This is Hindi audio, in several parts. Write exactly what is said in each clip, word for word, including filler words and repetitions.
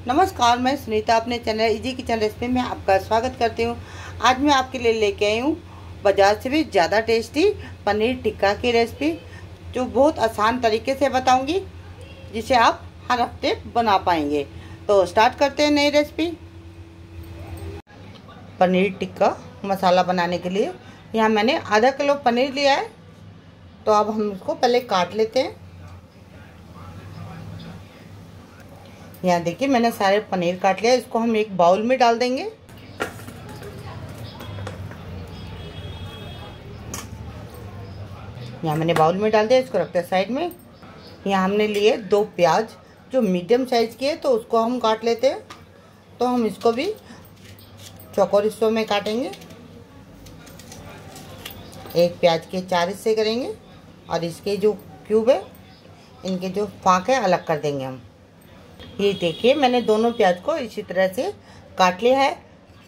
नमस्कार, मैं सुनीता अपने चैनल इजी किचन रेसिपी में आपका स्वागत करती हूँ। आज मैं आपके लिए लेके आई हूँ बाजार से भी ज़्यादा टेस्टी पनीर टिक्का की रेसिपी, जो बहुत आसान तरीके से बताऊँगी, जिसे आप हर हफ्ते बना पाएंगे। तो स्टार्ट करते हैं नई रेसिपी। पनीर टिक्का मसाला बनाने के लिए यहाँ मैंने आधा किलो पनीर लिया है। तो अब हम इसको पहले काट लेते हैं। यहाँ देखिए मैंने सारे पनीर काट लिया। इसको हम एक बाउल में डाल देंगे। यहाँ मैंने बाउल में डाल दिया, इसको रखते हैं साइड में। यहाँ हमने लिए दो प्याज जो मीडियम साइज़ की है, तो उसको हम काट लेते हैं। तो हम इसको भी चौकोर हिस्सों में काटेंगे। एक प्याज के चार हिस्से करेंगे और इसके जो क्यूब है, इनके जो फाँक है अलग कर देंगे हम। ये देखिए मैंने दोनों प्याज को इसी तरह से काट लिया है।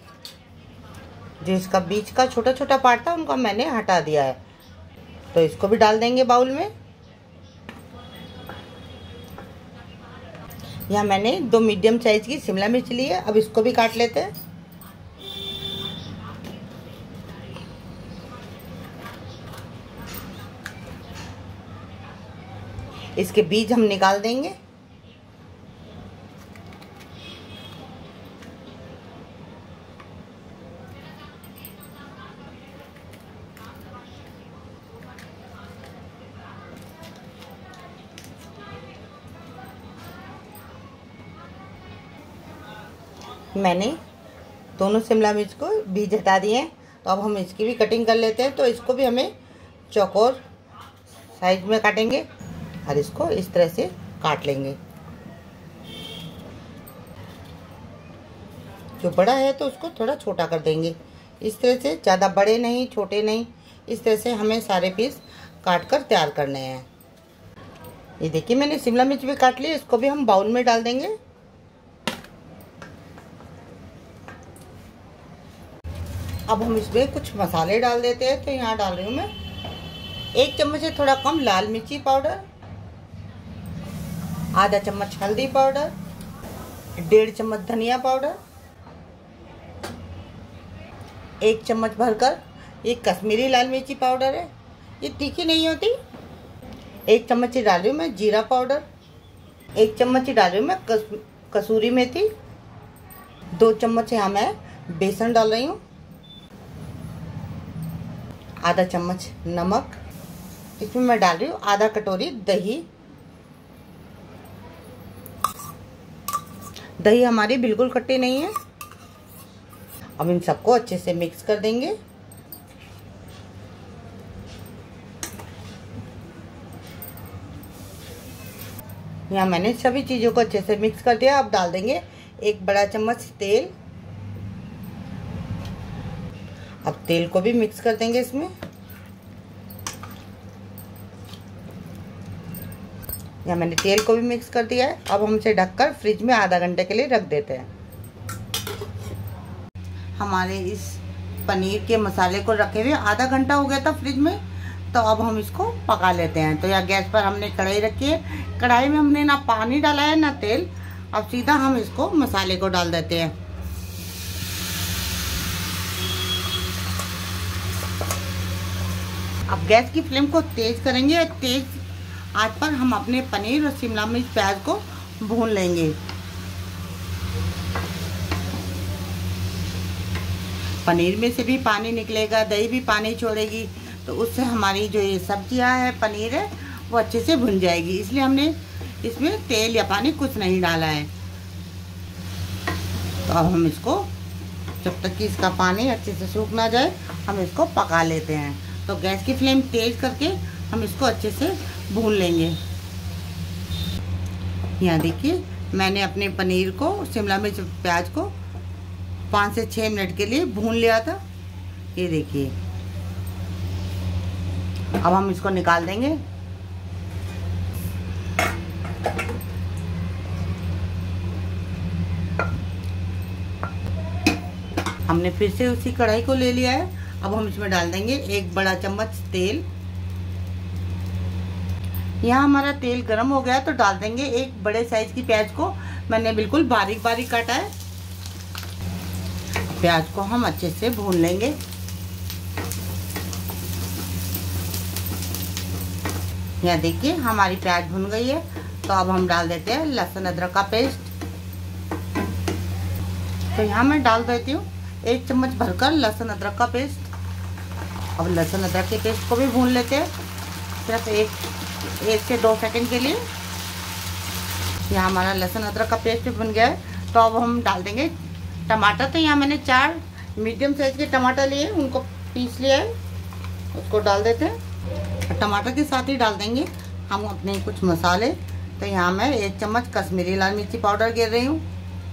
जो इसका बीच का छोटा छोटा पार्ट था उनका मैंने हटा दिया है। तो इसको भी डाल देंगे बाउल में। यहाँ मैंने दो मीडियम साइज की शिमला मिर्च ली है। अब इसको भी काट लेते हैं। इसके बीज हम निकाल देंगे। मैंने दोनों शिमला मिर्च को बीज हटा दिए हैं। तो अब हम इसकी भी कटिंग कर लेते हैं। तो इसको भी हमें चौकोर साइज में काटेंगे और इसको इस तरह से काट लेंगे। जो बड़ा है तो उसको थोड़ा छोटा कर देंगे। इस तरह से, ज़्यादा बड़े नहीं छोटे नहीं, इस तरह से हमें सारे पीस काट कर तैयार करने हैं। ये देखिए मैंने शिमला मिर्च भी काट ली। इसको भी हम बाउल में डाल देंगे। अब हम इसमें कुछ मसाले डाल देते हैं। तो यहाँ डाल रही हूँ मैं एक चम्मच से थोड़ा कम लाल मिर्ची पाउडर, आधा चम्मच हल्दी पाउडर, डेढ़ चम्मच धनिया पाउडर, एक चम्मच भरकर ये कश्मीरी लाल मिर्ची पाउडर है, ये तीखी नहीं होती। एक चम्मच ही डाल रही हूँ मैं जीरा पाउडर, एक चम्मच ही डाल रही हूँ मैं कस, कसूरी मेथी, दो चम्मच यहाँ मैं बेसन डाल रही हूँ, आधा चम्मच नमक, इसमें मैं डाल रही हूँ आधा कटोरी दही। दही हमारी बिल्कुल खट्टी नहीं है। अब इन सबको अच्छे से मिक्स कर देंगे। यहाँ मैंने सभी चीज़ों को अच्छे से मिक्स कर दिया। अब डाल देंगे एक बड़ा चम्मच तेल। अब तेल को भी मिक्स कर देंगे इसमें। यहाँ मैंने तेल को भी मिक्स कर दिया है। अब हम इसे ढककर फ्रिज में आधा घंटे के लिए रख देते हैं। हमारे इस पनीर के मसाले को रखे हुए आधा घंटा हो गया था फ्रिज में। तो अब हम इसको पका लेते हैं। तो यहाँ गैस पर हमने कढ़ाई रखी है। कढ़ाई में हमने ना पानी डाला है ना तेल। अब सीधा हम इसको मसाले को डाल देते हैं। अब गैस की फ्लेम को तेज करेंगे। तेज आंच पर हम अपने पनीर और शिमला मिर्च प्याज को भून लेंगे। पनीर में से भी पानी निकलेगा, दही भी पानी छोड़ेगी। तो उससे हमारी जो ये सब्जियां है, पनीर है, वो अच्छे से भुन जाएगी। इसलिए हमने इसमें तेल या पानी कुछ नहीं डाला है। तो अब हम इसको, जब तक कि इसका पानी अच्छे से सूख ना जाए, हम इसको पका लेते हैं। तो गैस की फ्लेम तेज करके हम इसको अच्छे से भून लेंगे। यहाँ देखिए मैंने अपने पनीर को, शिमला मिर्च प्याज को पाँच से छः मिनट के लिए भून लिया था। ये देखिए अब हम इसको निकाल देंगे। हमने फिर से उसी कढ़ाई को ले लिया है। अब हम इसमें डाल देंगे एक बड़ा चम्मच तेल, यहाँ हमारा तेल गर्म हो गया तो डाल देंगे एक बड़े साइज की प्याज को। मैंने बिल्कुल बारीक बारीक काटा है। प्याज को हम अच्छे से भून लेंगे। यहाँ देखिए हमारी प्याज भुन गई है। तो अब हम डाल देते हैं लहसुन अदरक का पेस्ट। तो यहाँ मैं डाल देती हूँ एक चम्मच भरकर लहसुन अदरक का पेस्ट। अब लहसुन अदरक के पेस्ट को भी भून लेते हैं सिर्फ एक एक से दो सेकंड के लिए। यहाँ हमारा लहसुन अदरक का पेस्ट भुन गया है। तो अब हम डाल देंगे टमाटर। तो यहाँ मैंने चार मीडियम साइज के टमाटर लिए, उनको पीस लिया है, उसको डाल देते हैं। टमाटर के साथ ही डाल देंगे हम अपने कुछ मसाले। तो यहाँ मैं एक चम्मच कश्मीरी लाल मिर्ची पाउडर गिर रही हूँ,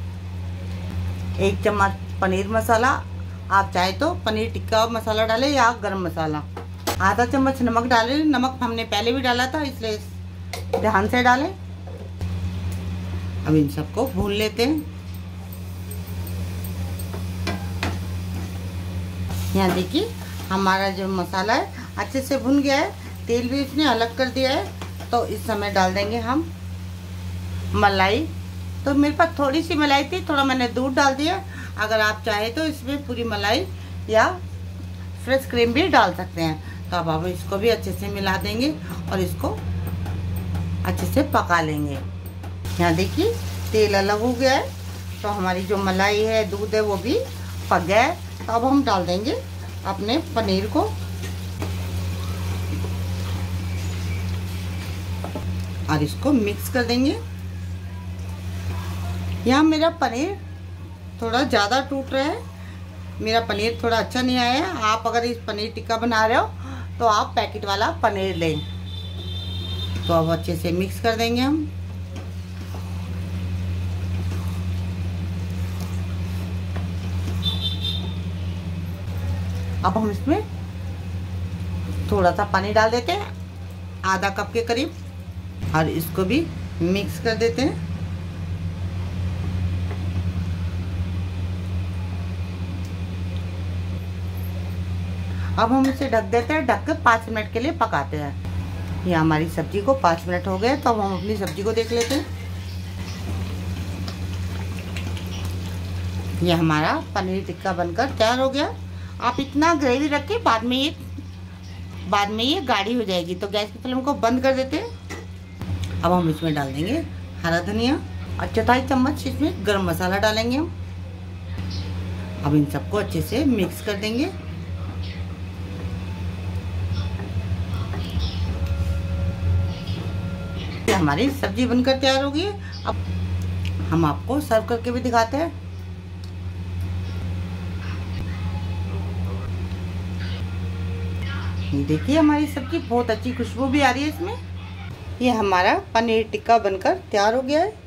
एक चम्मच पनीर मसाला, आप चाहे तो पनीर टिक्का मसाला डालें या गरम मसाला, आधा चम्मच नमक डालें। नमक हमने पहले भी डाला था इसलिए ध्यान से डालें। अब इन सबको भून लेते हैं। यहाँ देखिए हमारा जो मसाला है अच्छे से भुन गया है, तेल भी इसने अलग कर दिया है। तो इस समय डाल देंगे हम मलाई। तो मेरे पास थोड़ी सी मलाई थी, थोड़ा मैंने दूध डाल दिया। अगर आप चाहे तो इसमें पूरी मलाई या फ्रेश क्रीम भी डाल सकते हैं। तो अब हम इसको भी अच्छे से मिला देंगे और इसको अच्छे से पका लेंगे। यहाँ देखिए तेल अलग हो गया है। तो हमारी जो मलाई है, दूध है, वो भी पक गया है। तो अब हम डाल देंगे अपने पनीर को और इसको मिक्स कर देंगे। यहाँ मेरा पनीर थोड़ा ज़्यादा टूट रहा है, मेरा पनीर थोड़ा अच्छा नहीं आया है। आप अगर इस पनीर टिक्का बना रहे हो तो आप पैकेट वाला पनीर लें। तो अब अच्छे से मिक्स कर देंगे हम। अब हम इसमें थोड़ा सा पानी डाल देते हैं, आधा कप के करीब, और इसको भी मिक्स कर देते हैं। अब हम इसे ढक देते हैं, ढक के पाँच मिनट के लिए पकाते हैं। ये हमारी सब्जी को पाँच मिनट हो गए। तो अब हम अपनी सब्जी को देख लेते हैं। ये हमारा पनीर टिक्का बनकर तैयार हो गया। आप इतना ग्रेवी रखें, बाद में ये बाद में ये गाढ़ी हो जाएगी। तो गैस की फ्लेम को बंद कर देते हैं। अब हम इसमें डाल देंगे हरा धनिया और चौथाई चम्मच इसमें गरम मसाला डालेंगे हम। अब इन सबको अच्छे से मिक्स कर देंगे। हमारी सब्जी बनकर तैयार होगी। अब हम आपको सर्व करके भी दिखाते हैं। देखिए हमारी सब्जी बहुत अच्छी खुशबू भी आ रही है इसमें। ये हमारा पनीर टिक्का बनकर तैयार हो गया है।